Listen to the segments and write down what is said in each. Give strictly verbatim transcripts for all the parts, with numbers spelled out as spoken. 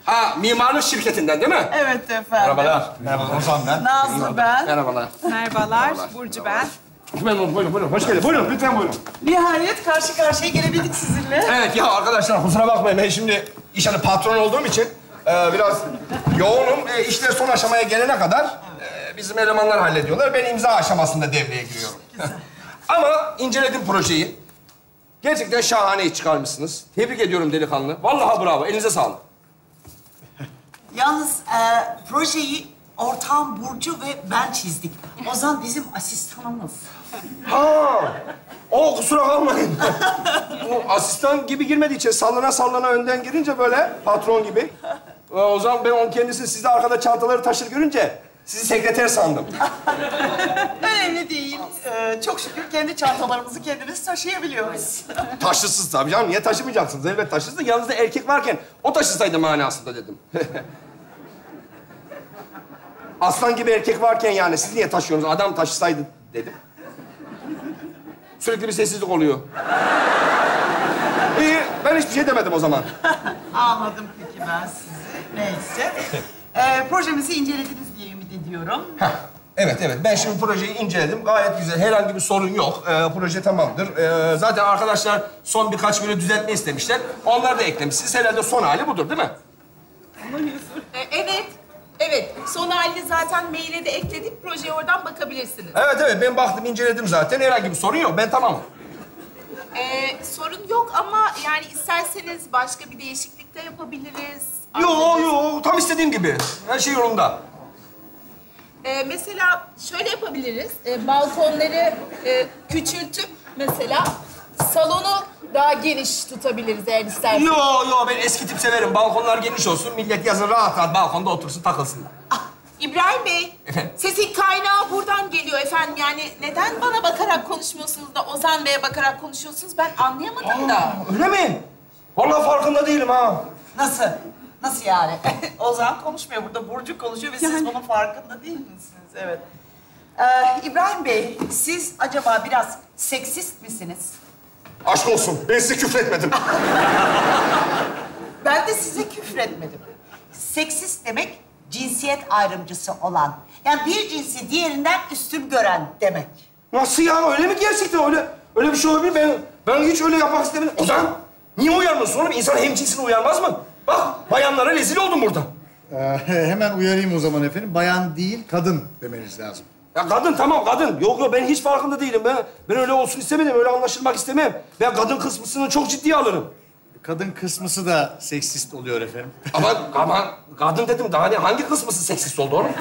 Ha, mimarlık şirketinden değil mi? Evet efendim. Merhabalar. Merhaba, Ozan ben. Nazlı ben. Merhabalar. Merhabalar, Burcu ben. Buyurun, buyurun, buyurun. Hoş geldin. Buyurun, lütfen buyurun. Nihayet karşı karşıya gelebildik sizinle. Evet ya arkadaşlar kusura bakmayın. Ben şimdi iş hani patron olduğum için e, biraz yoğunum. E, işler son aşamaya gelene kadar e, bizim elemanlar hallediyorlar. Ben imza aşamasında devreye giriyorum. Ama inceledim projeyi. Gerçekten şahane iş çıkarmışsınız. Tebrik ediyorum delikanlı. Vallahi bravo. Elinize sağlık. Yalnız e, projeyi ortağım Burcu ve ben çizdik. Ozan bizim asistanımız. Ha, o kusura kalmayın. O asistan gibi girmediği için sallana sallana önden girince böyle patron gibi. Ee, o zaman ben onun kendisini sizde arkada çantaları taşır görünce sizi sekreter sandım. Önemli değil. E, çok şükür kendi çantalarımızı kendimiz taşıyabiliyoruz. Taşırsız tabii canım. Niye taşımayacaksınız? Elbet taşırsınız. Yanınızda erkek varken o taşısaydı manasında dedim. Aslan gibi erkek varken yani siz niye taşıyorsunuz? Adam taşısaydı dedim. Sürekli bir sessizlik oluyor. İyi, ben hiçbir şey demedim o zaman. Anladım peki ben sizi. Neyse. E, projemizi incelediniz diye ümit ediyorum. Heh, evet, evet. Ben şimdi projeyi inceledim. Gayet güzel. Herhangi bir sorun yok. Ee, proje tamamdır. Ee, zaten arkadaşlar son birkaç böyle düzeltme istemişler. Onları da eklemişsiniz. Herhalde son hali budur değil mi? Ee, evet, evet. Son halini zaten maile de ekledik. Projeye oradan bakabilirsiniz. Evet, evet. Ben baktım, inceledim zaten. Herhangi bir sorun yok. Ben tamamım. Ee, sorun yok ama yani isterseniz başka bir değişiklik de yapabiliriz. Yo, yo. Tam istediğim gibi. Her şey yolunda. Ee, mesela şöyle yapabiliriz. Ee, balkonları e, küçültüp mesela salonu daha geniş tutabiliriz eğer isterseniz. Yo, yo. Ben eski tip severim. Balkonlar geniş olsun. Millet yazın rahat rahat balkonda otursun, takılsın. Ah, İbrahim Bey, Efendim? sesin kaynağı buradan geliyor efendim. Yani neden bana bakarak konuşmuyorsunuz da Ozan Bey'e bakarak konuşuyorsunuz? Ben anlayamadım da. Öyle mi? Vallahi farkında değilim ha. Nasıl? Nasıl yani? Ozan konuşmuyor burada, Burcu konuşuyor ve siz bunun farkında değil misiniz? Evet. Ee, İbrahim Bey, siz acaba biraz seksist misiniz? Aşk olsun. Ben size küfretmedim. Ben de size küfretmedim. Seksist demek cinsiyet ayrımcısı olan. Yani bir cinsi diğerinden üstün gören demek. Nasıl ya? Öyle mi gerçekten? Öyle öyle bir şey olabilir. Ben ben hiç öyle yapmak istemedim. Ozan, niye uyarmıyorsun oğlum? İnsan hemcinsine uyarmaz mı? Bak, bayanlara rezil oldum burada. Ee, hemen uyarayım o zaman efendim. Bayan değil, kadın demeniz lazım. Ya kadın tamam kadın. Yok yok ben hiç farkında değilim. Ben ben öyle olsun istemedim. Öyle anlaşılmak istemem. Ben kadın kısmını çok ciddiye alırım. Kadın kısmısı da seksist oluyor efendim. Ama ama kadın dedim daha ne? Hangi kısmısı seksist oldu oğlum?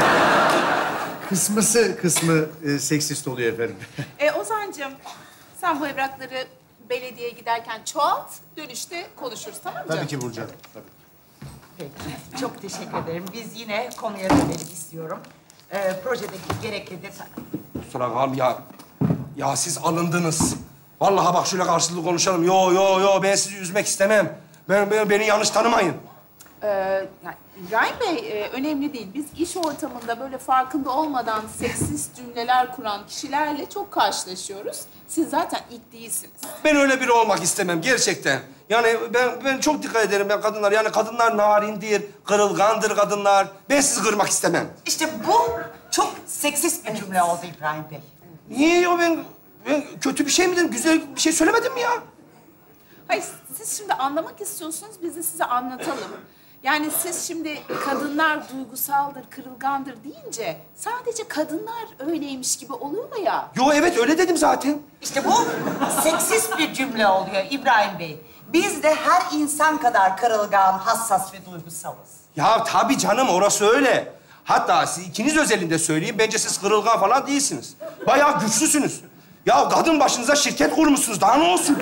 Kısmısı kısmı e, seksist oluyor efendim. Ee, Ozan'cığım, sen bu evrakları belediyeye giderken çoğalt, dönüşte konuşuruz, tamam mı canım? Tabii ki Burcu Hanım, tabii. Peki, çok teşekkür ederim. Biz yine konuya dönelim istiyorum. Ee, projedeki gerekli detay... Kusura kalma ya. Ya siz alındınız. Vallahi bak şöyle karşılıklı konuşalım. Yo yo yo ben sizi üzmek istemem. Ben, ben beni yanlış tanımayın. Ee, yani İbrahim Bey, e, önemli değil. Biz iş ortamında böyle farkında olmadan seksist cümleler kuran kişilerle çok karşılaşıyoruz. Siz zaten ilk değilsiniz. Ben öyle biri olmak istemem gerçekten. Yani ben ben çok dikkat ederim ben kadınlar. Yani kadınlar narindir, kırılgandır kadınlar. Ben sizi kırmak istemem. İşte bu çok seksist bir cümle oldu İbrahim Bey. Niye ya ben ben kötü bir şey mi dedim? Güzel bir şey söylemedim mi ya? Hayır, siz şimdi anlamak istiyorsunuz, biz de size anlatalım. Yani siz şimdi kadınlar duygusaldır, kırılgandır deyince sadece kadınlar öyleymiş gibi oluyor ya. Yo evet öyle dedim zaten. İşte bu seksist bir cümle oluyor İbrahim Bey. Biz de her insan kadar kırılgan, hassas ve duygusalız. Ya tabii canım orası öyle. Hatta siz ikiniz özelinde söyleyeyim. Bence siz kırılgan falan değilsiniz. Bayağı güçlüsünüz. Ya kadın başınıza şirket kurmuşsunuz. Daha ne olsun?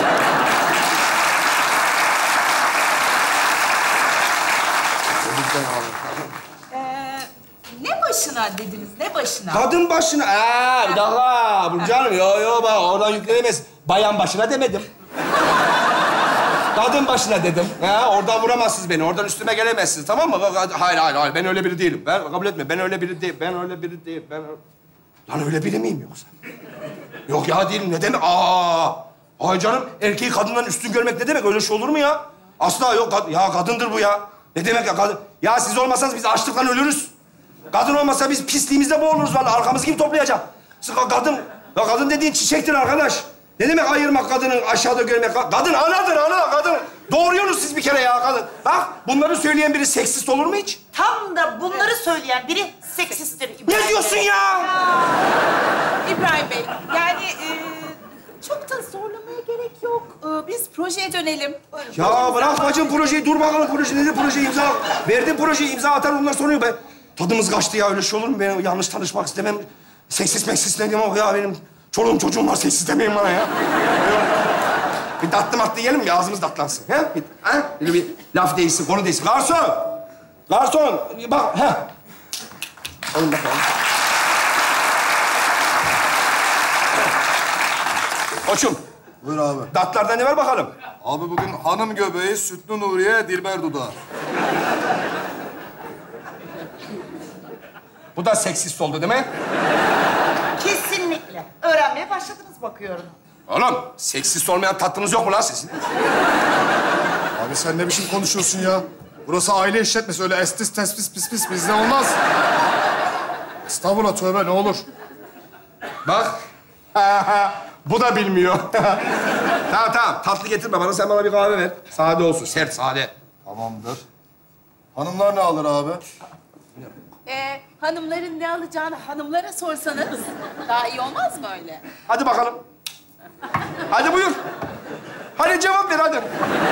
Ee, ne başına dediniz, ne başına? Kadın başına... Aa, bir dakika. Burcu Hanım, yo yo bak oradan yüklenemez. Bayan başına demedim. Kadın başına dedim. Ha, oradan vuramazsınız beni. Oradan üstüme gelemezsiniz. Tamam mı? Hayır, hayır, hayır. Ben öyle biri değilim. Ben kabul etme. Ben öyle biri değil. Ben öyle biri değil. Ben... Lan öyle biri miyim yoksa? Yok ya değilim. Ne demek? Aa! Ay canım, erkeği kadından üstün görmek ne demek? Öyle şey olur mu ya? Asla yok. Ya kadındır bu ya. Ne demek ya kadın? Ya siz olmasanız biz açlıktan ölürüz. Kadın olmasa biz pisliğimizde boğuluruz vallahi. Arkamızı kim toplayacak? Siz kadın, ya kadın dediğin çiçektir arkadaş. Ne demek ayırmak kadını aşağıda görmek? Kadın anadır ana, kadın. Doğuruyorsunuz siz bir kere ya kadın. Bak bunları söyleyen biri seksist olur mu hiç? Tam da bunları söyleyen biri seksisttir İbrahim Ne diyorsun Bey. ya? İbrahim Bey, yani e, çok da zorlamaya gerek yok. E, biz projeye dönelim. Buyurun, Ya projemize bırak başlayalım. bacım projeyi, dur bakalım proje nedir proje imza. Verdim projeyi imza atar onlar soruyor be. Tadımız kaçtı ya öyle şey olur mu? Ben yanlış tanışmak istemem. Seksist meksist ne diyeyim ama ya benim çoluğum çocuğum var seksist demeyin bana ya. Bir tatlı matlı yiyelim mi? Ağzımız tatlansın. He? Bir, ha? Böyle bir laf değilsin, konu değilsin. Garson! Garson! Bak, ha. Alın bakalım. Koçum, Buyur abi. tatlarda ne var bakalım? Abi bugün hanım göbeği, sütlü Nuriye, Dilber dudağı. Bu da seksist oldu değil mi? Kesinlikle. Öğrenmeye başladınız bakıyorum. Oğlum, seksist olmayan tatlınız yok mu lan sizin? Abi sen ne biçim konuşuyorsun ya? Burası aile işletmesi. Öyle estis, tespis, pis pis bizde olmaz. Estağfurullah tövbe ne olur. Bak. Bu da bilmiyor. Tamam tamam, tatlı getirme bana. Sen bana bir kahve ver. Sade olsun, sert, sade. Tamamdır. Hanımlar ne alır abi? E, hanımların ne alacağını hanımlara sorsanız daha iyi olmaz mı öyle? Hadi bakalım. Hadi buyur. Hadi cevap ver, hadi.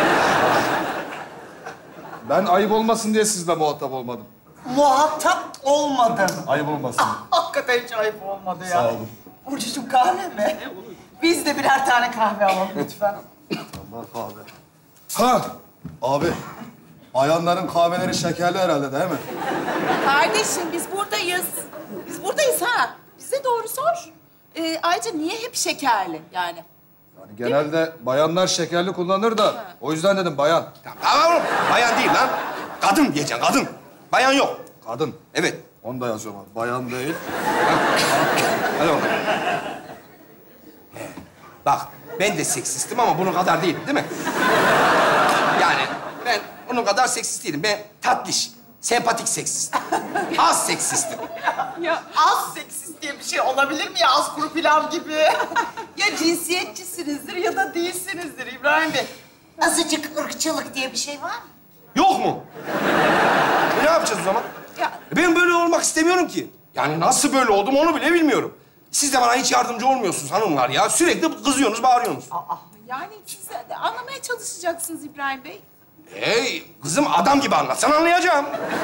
Ben ayıp olmasın diye sizle muhatap olmadım. Muhatap olmadım. Ayıp olmasın. Hakikaten hiç ayıp olmadı ya. Sağ olun. Burcucuğum kahve mi? Biz de birer tane kahve alalım lütfen. Allah kahve. Ha! Abi, bayanların kahveleri şekerli herhalde değil mi? Kardeşim biz buradayız. Biz buradayız ha. Bize doğru sor. E, ayrıca niye hep şekerli yani? Yani genelde bayanlar şekerli kullanır da o yüzden dedim bayan. Tamam, tamam oğlum. Bayan değil lan. Kadın diyeceksin, kadın. Bayan yok. Kadın. Evet. Onu da yazıyorum abi. Bayan değil. Hadi oğlum. Bak, ben de seksistim ama bunun kadar değilim, değil mi? Yani ben onun kadar seksist değilim. Ben tatlış, sempatik seksist. Az seksistim. Ya Az seksist diye bir şey olabilir mi ya? Az kuru pilav gibi. Ya cinsiyetçisinizdir ya da değilsinizdir İbrahim Bey. Azıcık ırkçılık diye bir şey var mı? Yok mu? E ne yapacağız o zaman? Ya- E ben böyle olmak istemiyorum ki. Yani nasıl böyle oldum onu bile bilmiyorum. Siz de bana hiç yardımcı olmuyorsunuz hanımlar ya. Sürekli kızıyorsunuz, bağırıyorsunuz. yani siz de anlamaya çalışacaksınız İbrahim Bey. Hey kızım adam gibi anlatsan anlayacağım.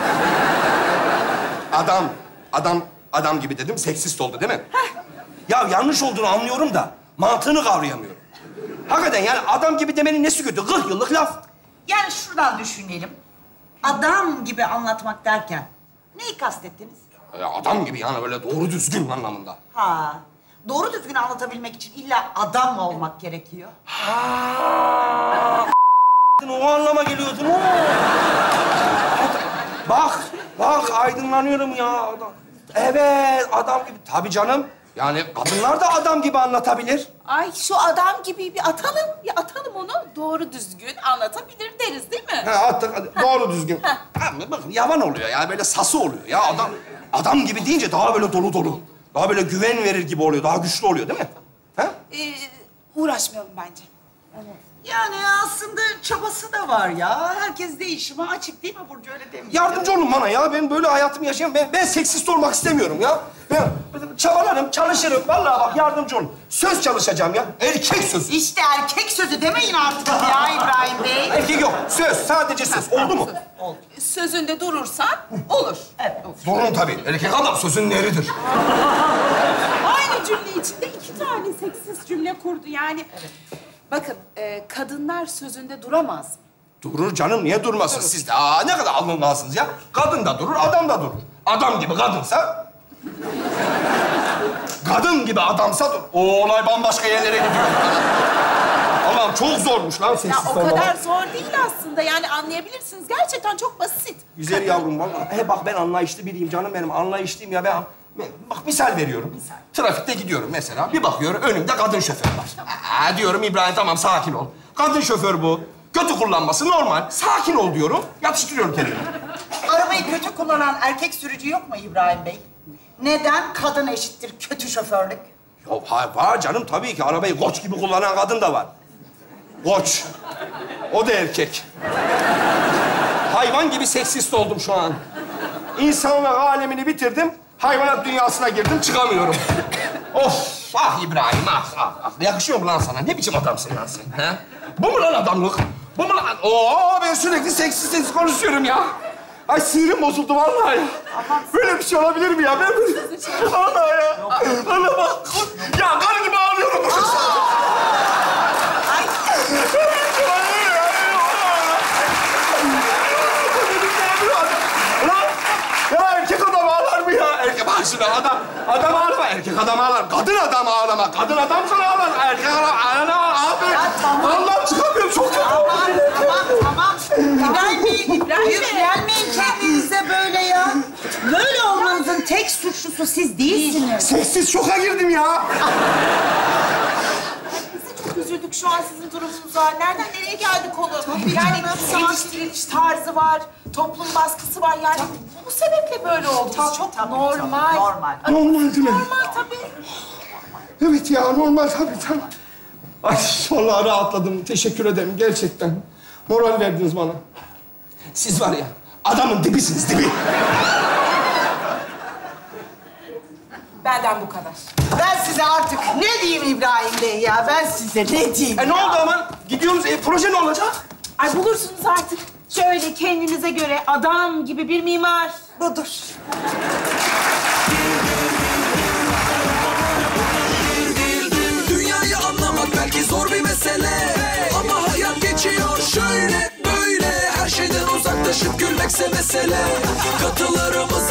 Adam, adam, adam gibi dedim seksist oldu değil mi? Ya yanlış olduğunu anlıyorum da mantığını kavrayamıyorum. Hakikaten yani adam gibi demenin nesi kötü? kırk yıllık laf. Yani şuradan düşünelim. Adam gibi anlatmak derken neyi kastettiniz? Ya adam gibi yani böyle doğru düzgün anlamında. Ha, doğru düzgün anlatabilmek için illa adam mı olmak gerekiyor? Ha, o anlama geliyordu. Ne? Bak, bak aydınlanıyorum ya. Adam. Evet, adam gibi. Tabii canım. Yani kadınlar da adam gibi anlatabilir. Ay şu adam gibi bir atalım, bir atalım onu. Doğru düzgün anlatabilir deriz değil mi? Ha, attık. hadi. Doğru düzgün. Ama bakın yavan oluyor ya. Böyle sası oluyor ya. Adam adam gibi deyince daha böyle dolu dolu. Daha böyle güven verir gibi oluyor. Daha güçlü oluyor değil mi? Ha? Ee, uğraşmayalım bence. Yani aslında çabası da var ya. Herkes değişime açık değil mi Burcu? Öyle değil mi? Yardımcı olun bana ya. Ben böyle hayatımı yaşayayım. Ben, ben seksist olmak istemiyorum ya. Ben, ben çabalarım, çalışırım. Vallahi bak yardımcı olun. Söz çalışacağım ya. Erkek sözü. İşte erkek sözü demeyin artık ya İbrahim Bey. Erkek yok. Söz. Sadece söz. Oldu mu? Oldu. Sözünde durursan olur. Evet, olur. Durun tabii. Erkek adam sözün neridir? Aynı cümle içinde iki tane seksiz cümle kurdu yani. Bakın, e, kadınlar sözünde duramaz. Durur canım. Niye durmasın siz de? Aa, ne kadar alınmazsınız ya. Kadın da durur, adam da durur. Adam gibi kadınsa... kadın gibi adamsa dur. O olay bambaşka yerlere gidiyor. Allah'ım çok zormuş lan Ya seksiz o olmak. kadar zor değil aslında. Yani anlayabilirsiniz. Gerçekten çok basit. Güzel yavrum vallahi. He bak ben anlayışlı biriyim canım benim. Anlayışlıyım ya ben. ben- Bak misal veriyorum. Misal. Trafikte gidiyorum mesela. Bir bakıyorum önümde kadın şoför var. Aa, diyorum İbrahim tamam sakin ol. Kadın şoför bu. Kötü kullanması normal. Sakin ol diyorum. Yatıştırıyorum kendimi. Arabayı kötü kullanan erkek sürücü yok mu İbrahim Bey? Neden kadın eşittir kötü şoförlük? Ya ha- var canım tabii ki. Arabayı koç gibi kullanan kadın da var. Koç. O da erkek. Hayvan gibi seksist oldum şu an. İnsanlık alemini bitirdim. Hayvanat dünyasına girdim, çıkamıyorum. Of! Ah İbrahim, ah, ah, ah. Yakışıyor mu lan sana? Ne biçim adamsın lan sen? He? Bu mu lan adamlık? Bu mu lan? Oo, ben sürekli seksiz seksiz konuşuyorum ya. Ay sinirim bozuldu vallahi ya. Böyle bir şey olabilir mi ya? Ben böyle... Allah ya. Allah bak. Ya karı gibi ağlıyorum. Ay, Lan! Ya erkek adam ağlar mı ya? Erkek bak şimdi adam, adam ağlama. Erkek adam ağlar. Kadın adam ağlama. Kadın adam sana ağlar. Erkek adam ağlama. Abi. Ya tamam. Allah'ım çıkamıyorum. Çok kötü. tamam, tamam, tamam. İbrahim Bey, yüklenmeyin kendinize böyle ya. Böyle olmanızın tek suçlusu siz değilsiniz. Sessiz şoka girdim ya. Biz de çok üzüldük şu an sizin durumunuza. Nereden nereye geldik oğlum? Yani yetiştiriliş tarzı var, toplum baskısı var. Yani bu sebeple böyle oldunuz. Tabii, çok tabii, normal. tabii, normal. Normal değil mi? Normal tabii. Evet ya normal tabii tabii. Ay vallahi rahatladım. Teşekkür ederim gerçekten. Moral verdiniz bana. Siz var ya adamın dibisiniz dibi. Benden bu kadar. Ben size artık ne diyeyim İbrahim Bey ya? Ben size ne diyeyim E ne ya? oldu ama? Gidiyoruz. E, proje ne olacak? Ay bulursunuz artık. Şöyle kendinize göre adam gibi bir mimar. Budur. Dünyayı anlamak belki zor bir mesele, ama hayat geçiyor şöyle böyle. Her şeyden uzaklaşıp gülmekse mesele. Katılarımız